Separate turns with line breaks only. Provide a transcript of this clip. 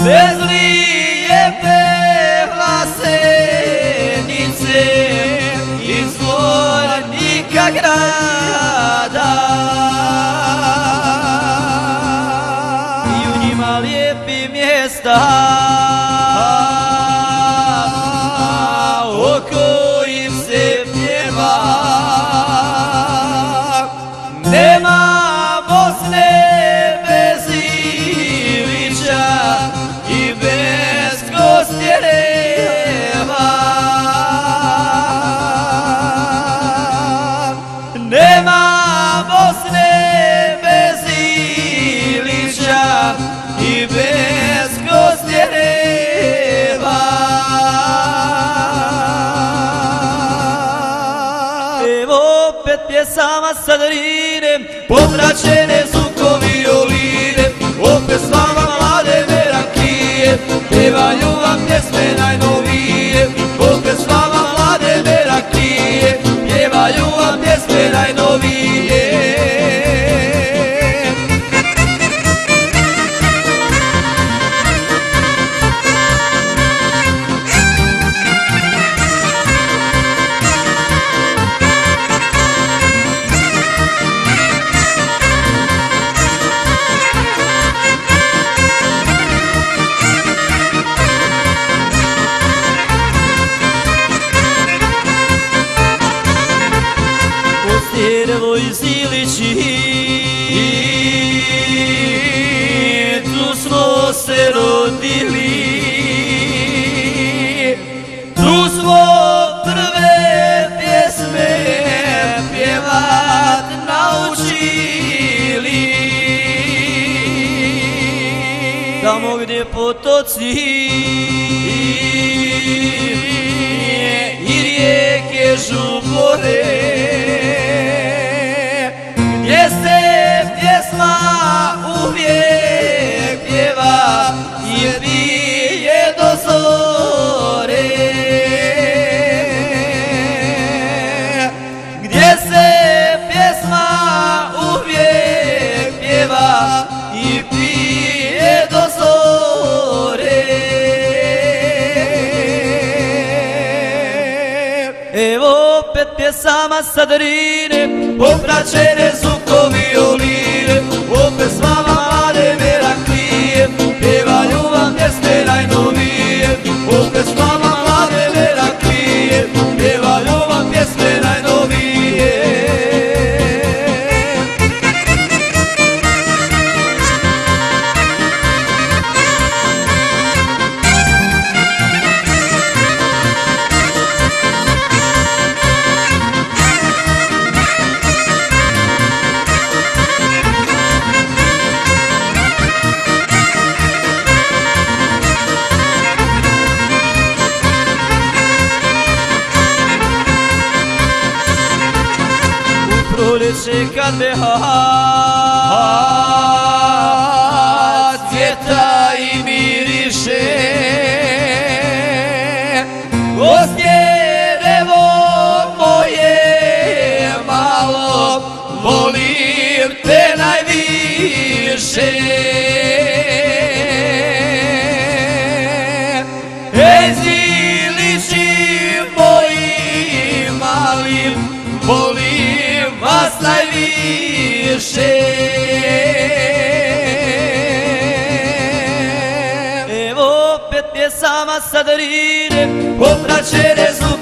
bez lijepe vlasenice iz zvornika grada i u njima lijepi mjesta o kojim se pjeva. Nema Bosne bez Ilića i bez Kostjereva. Nema Bosne bez Ilića i bez Kostjereva. Evo opet pjesama sa Drine, popraćene zvukom violine, opet s vama mlade merakije, pjevaju vam pjesme najnovije. Opet s vama mlade merakije, pjevaju vam pjesme najnovije. Kostjerevo iz Ilići, tu smo se rodili, tu smo prve pjesme pjevat naučili. Tamo gdje potoci i rijeke žubore, gdje se pjesma uvijek pjeva i pije do zore, gdje se pjesma uvijek pjeva i pije do zore. Evo opet pjesama sa Drine, popraćene zvukom violine, opet s vama mlade meraklije, pjevaju vam pjesme najnovije. Opet s vama mlade meraklije, pjevaju vam pjesme najnovije. Proljeće kad beha cvjeta i miriše, Kostjerevo moje malo, volim te najviše. Ej Ilići moji mali, volim vas najviše. Evo opet pjesama sa Drine, popraćene zvukom